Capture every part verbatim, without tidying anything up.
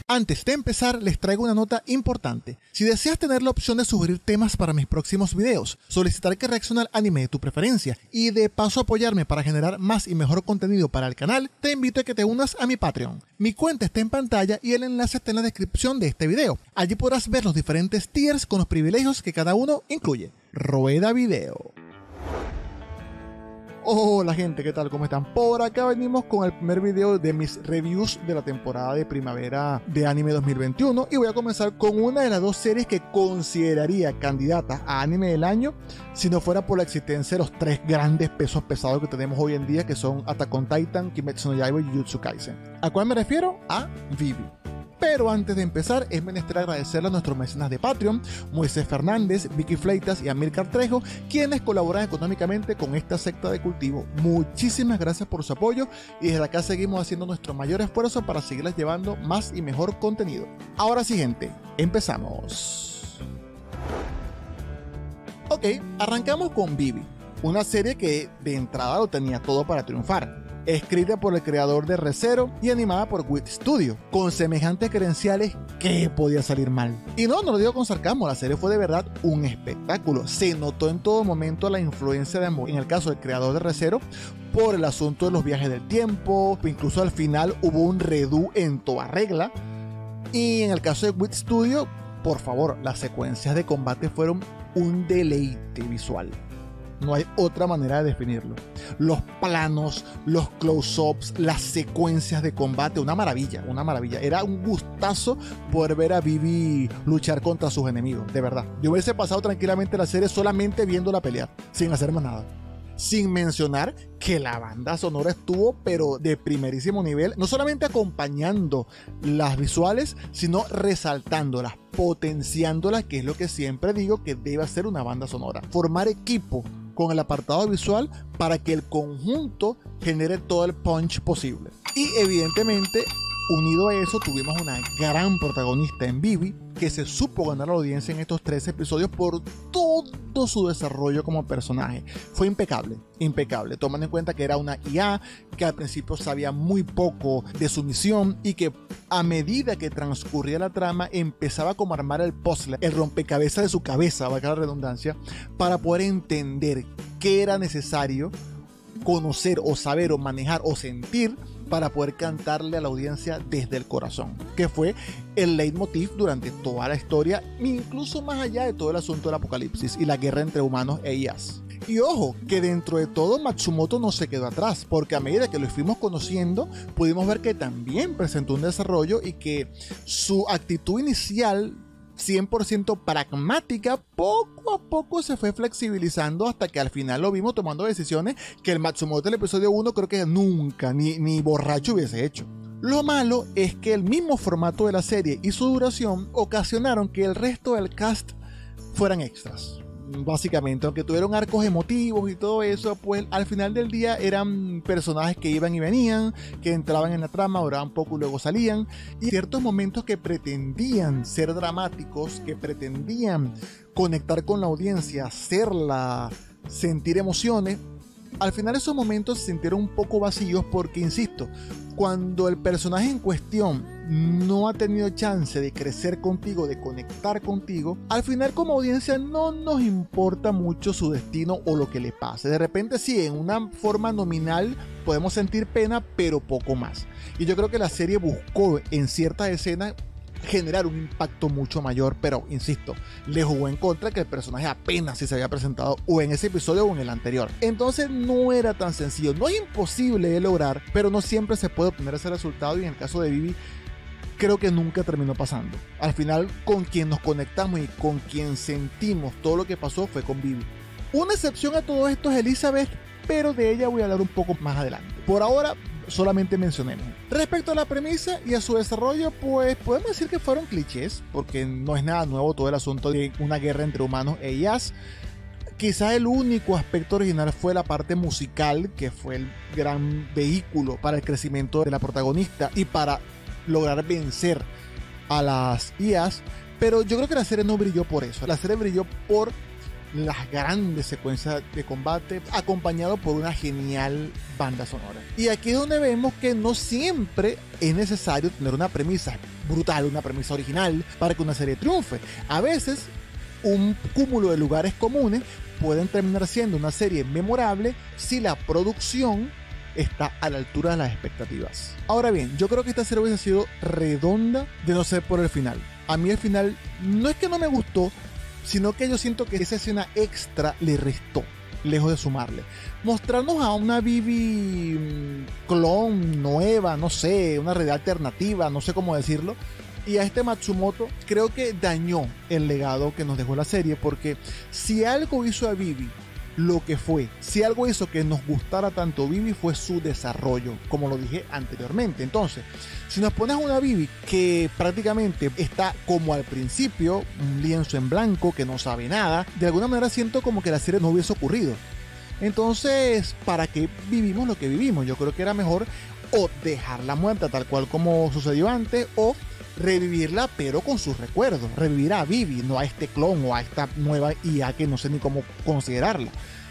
Antes de empezar, les traigo una nota importante. Si deseas tener la opción de sugerir temas para mis próximos videos, solicitar que reaccione al anime de tu preferencia y de paso apoyarme para generar más y mejor contenido para el canal, te invito a que te unas a mi Patreon. Mi cuenta está en pantalla y el enlace está en la descripción de este video. Allí podrás ver los diferentes tiers con los privilegios que cada uno incluye. Rueda video. Hola gente, ¿qué tal? ¿Cómo están? Por acá venimos con el primer video de mis reviews de la temporada de primavera de anime dos mil veintiuno y voy a comenzar con una de las dos series que consideraría candidatas a anime del año si no fuera por la existencia de los tres grandes pesos pesados que tenemos hoy en día, que son Attack on Titan, Kimetsu no Yaiba y Jujutsu Kaisen. ¿A cuál me refiero? A Vivy. Pero antes de empezar, es menester agradecerle a nuestros mecenas de Patreon, Moisés Fernández, Vicky Fleitas y Amílcar Trejo, quienes colaboran económicamente con esta secta de cultivo. Muchísimas gracias por su apoyo y desde acá seguimos haciendo nuestro mayor esfuerzo para seguirles llevando más y mejor contenido. Ahora sí, gente, empezamos. Ok, arrancamos con Vivy, una serie que de entrada lo tenía todo para triunfar. Escrita por el creador de Re:Zero y animada por Wit Studio. Con semejantes credenciales, ¿qué podía salir mal? Y no, no lo digo con sarcasmo, la serie fue de verdad un espectáculo. Se notó en todo momento la influencia de Amor, en el caso del creador de Re:Zero, por el asunto de los viajes del tiempo, incluso al final hubo un redo en toda regla. Y en el caso de Wit Studio, por favor, las secuencias de combate fueron un deleite visual. No hay otra manera de definirlo. Los planos, los close-ups, las secuencias de combate, una maravilla, una maravilla. Era un gustazo poder ver a Vivy luchar contra sus enemigos, de verdad. Yo hubiese pasado tranquilamente la serie solamente viéndola pelear, sin hacer más nada. Sin mencionar que la banda sonora estuvo pero de primerísimo nivel, no solamente acompañando las visuales, sino resaltándolas, potenciándolas, que es lo que siempre digo que debe hacer una banda sonora. Formar equipo con el apartado visual para que el conjunto genere todo el punch posible. Y evidentemente, unido a eso, tuvimos una gran protagonista en Vivy, que se supo ganar a la audiencia en estos tres episodios por todo su desarrollo como personaje. Fue impecable, impecable, tomando en cuenta que era una I A que al principio sabía muy poco de su misión y que a medida que transcurría la trama empezaba como a armar el puzzle, el rompecabezas de su cabeza, valga la redundancia, para poder entender qué era necesario conocer o saber o manejar o sentir para poder cantarle a la audiencia desde el corazón, que fue el leitmotiv durante toda la historia, incluso más allá de todo el asunto del apocalipsis y la guerra entre humanos e I As. Y ojo, que dentro de todo Matsumoto no se quedó atrás, porque a medida que lo fuimos conociendo, pudimos ver que también presentó un desarrollo y que su actitud inicial cien por ciento pragmática, poco a poco se fue flexibilizando hasta que al final lo vimos tomando decisiones que el Matsumoto del episodio uno creo que nunca, ni, ni borracho hubiese hecho. Lo malo es que el mismo formato de la serie y su duración ocasionaron que el resto del cast fueran extras. Básicamente, aunque tuvieron arcos emotivos y todo eso, pues al final del día eran personajes que iban y venían, que entraban en la trama, duraban poco y luego salían, y ciertos momentos que pretendían ser dramáticos, que pretendían conectar con la audiencia, hacerla sentir emociones, al final esos momentos se sintieron un poco vacíos porque, insisto, cuando el personaje en cuestión no ha tenido chance de crecer contigo, de conectar contigo, al final como audiencia no nos importa mucho su destino o lo que le pase. De repente sí, en una forma nominal podemos sentir pena, pero poco más. Y yo creo que la serie buscó en ciertas escenas generar un impacto mucho mayor, pero insisto, le jugó en contra que el personaje apenas si se había presentado o en ese episodio o en el anterior. Entonces no era tan sencillo, no es imposible de lograr, pero no siempre se puede obtener ese resultado, y en el caso de Vivy creo que nunca terminó pasando. Al final, con quien nos conectamos y con quien sentimos todo lo que pasó fue con Vivy. Una excepción a todo esto es Elizabeth, pero de ella voy a hablar un poco más adelante. Por ahora solamente mencionemos. Respecto a la premisa y a su desarrollo, pues podemos decir que fueron clichés, porque no es nada nuevo todo el asunto de una guerra entre humanos e I As. Quizás el único aspecto original fue la parte musical, que fue el gran vehículo para el crecimiento de la protagonista y para lograr vencer a las I As, pero yo creo que la serie no brilló por eso. La serie brilló por las grandes secuencias de combate, acompañado por una genial banda sonora. Y aquí es donde vemos que no siempre es necesario tener una premisa brutal, una premisa original para que una serie triunfe. A veces un cúmulo de lugares comunes pueden terminar siendo una serie memorable si la producción está a la altura de las expectativas. Ahora bien, yo creo que esta serie hubiese sido redonda de no ser por el final. A mí el final no es que no me gustó, sino que yo siento que esa escena extra le restó, lejos de sumarle. Mostrarnos a una Vivi clon nueva, no sé, una realidad alternativa, no sé cómo decirlo, y a este Matsumoto creo que dañó el legado que nos dejó la serie, porque si algo hizo a Vivi lo que fue, si algo hizo que nos gustara tanto Vivi, fue su desarrollo, como lo dije anteriormente. Entonces, si nos pones una Vivi que prácticamente está como al principio, un lienzo en blanco que no sabe nada, de alguna manera siento como que la serie no hubiese ocurrido. Entonces, ¿para qué vivimos lo que vivimos? Yo creo que era mejor o dejarla muerta tal cual como sucedió antes, o revivirla pero con sus recuerdos, revivir a Vivi, no a este clon o a esta nueva I A que no sé ni cómo considerarla.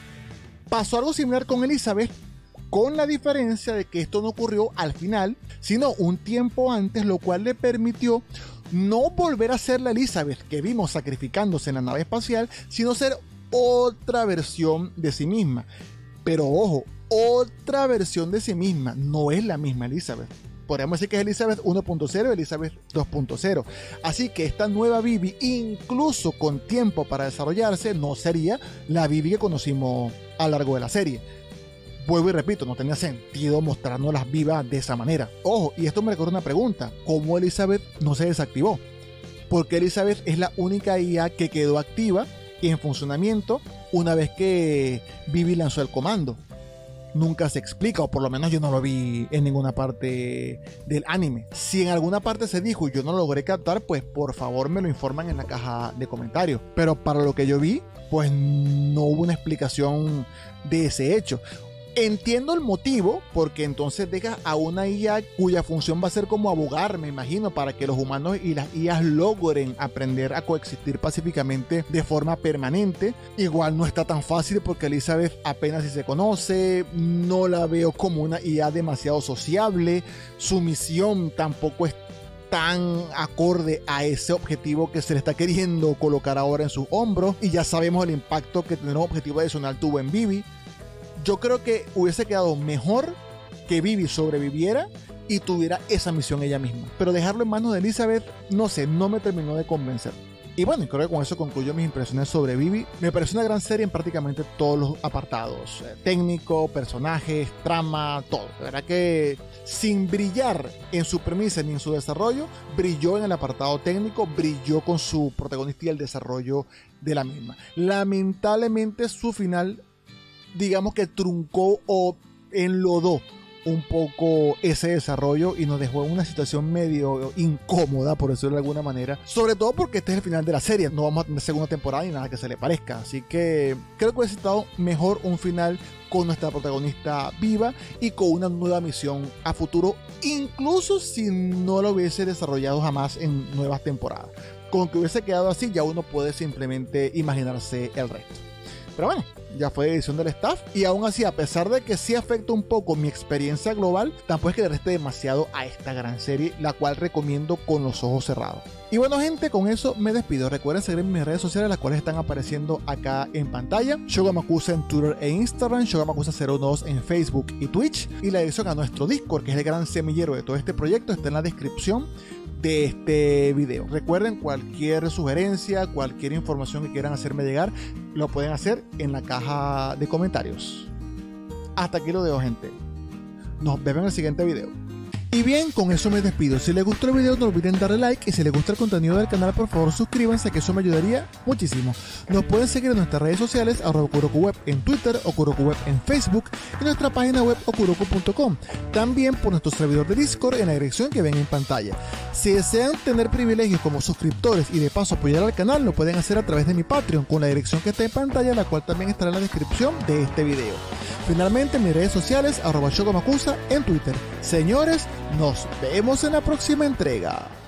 Pasó algo similar con Elizabeth, con la diferencia de que esto no ocurrió al final, sino un tiempo antes, lo cual le permitió no volver a ser la Elizabeth que vimos sacrificándose en la nave espacial, sino ser otra versión de sí misma. Pero ojo, otra versión de sí misma, no es la misma Elizabeth. Podríamos decir que es Elizabeth uno punto cero y Elizabeth dos punto cero. Así que esta nueva Vivi, incluso con tiempo para desarrollarse, no sería la Vivi que conocimos a lo largo de la serie. Vuelvo y repito, no tenía sentido mostrarnos vivas de esa manera. Ojo, y esto me recuerda una pregunta: ¿cómo Elizabeth no se desactivó? Porque Elizabeth es la única I A que quedó activa y en funcionamiento una vez que Vivi lanzó el comando. Nunca se explica, o por lo menos yo no lo vi en ninguna parte del anime. Si en alguna parte se dijo y yo no lo logré captar, pues por favor me lo informan en la caja de comentarios. Pero para lo que yo vi, pues no hubo una explicación de ese hecho. Entiendo el motivo, porque entonces deja a una I A cuya función va a ser como abogar, me imagino, para que los humanos y las I As logren aprender a coexistir pacíficamente de forma permanente. Igual no está tan fácil porque Elizabeth apenas si se conoce, no la veo como una I A demasiado sociable, su misión tampoco es tan acorde a ese objetivo que se le está queriendo colocar ahora en sus hombros, y ya sabemos el impacto que tener un objetivo adicional tuvo en Vivi. Yo creo que hubiese quedado mejor que Vivi sobreviviera y tuviera esa misión ella misma. Pero dejarlo en manos de Elizabeth, no sé, no me terminó de convencer. Y bueno, creo que con eso concluyo mis impresiones sobre Vivi. Me pareció una gran serie en prácticamente todos los apartados. Eh, técnico, personajes, trama, todo. De verdad que sin brillar en su premisa ni en su desarrollo, brilló en el apartado técnico, brilló con su protagonista y el desarrollo de la misma. Lamentablemente su final, digamos que truncó o enlodó un poco ese desarrollo y nos dejó en una situación medio incómoda, por decirlo de alguna manera, sobre todo porque este es el final de la serie, no vamos a tener segunda temporada ni nada que se le parezca, así que creo que hubiese estado mejor un final con nuestra protagonista viva y con una nueva misión a futuro, incluso si no lo hubiese desarrollado jamás en nuevas temporadas. Con que hubiese quedado así, ya uno puede simplemente imaginarse el resto. Pero bueno, ya fue decisión del staff, y aún así, a pesar de que sí afecta un poco mi experiencia global, tampoco es que le reste demasiado a esta gran serie, la cual recomiendo con los ojos cerrados. Y bueno gente, con eso me despido. Recuerden seguirme en mis redes sociales, las cuales están apareciendo acá en pantalla: Shogamakusa en Twitter e Instagram, Shogamakusa cero uno dos en Facebook y Twitch, y la dirección a nuestro Discord, que es el gran semillero de todo este proyecto, está en la descripción de este video. Recuerden, cualquier sugerencia, cualquier información que quieran hacerme llegar, lo pueden hacer en la caja de comentarios. Hasta aquí lo dejo gente, nos vemos en el siguiente video. Y bien, con eso me despido. Si les gustó el video, no olviden darle like, y si les gusta el contenido del canal, por favor suscríbanse, que eso me ayudaría muchísimo. Nos pueden seguir en nuestras redes sociales, arroba OkurokuWeb en Twitter, OkurokuWeb en Facebook, y nuestra página web okuroku punto com. También por nuestro servidor de Discord en la dirección que ven en pantalla. Si desean tener privilegios como suscriptores y de paso apoyar al canal, lo pueden hacer a través de mi Patreon con la dirección que está en pantalla, la cual también estará en la descripción de este video. Finalmente, mis redes sociales, arroba Shogamakusa en Twitter. Señores, nos vemos en la próxima entrega.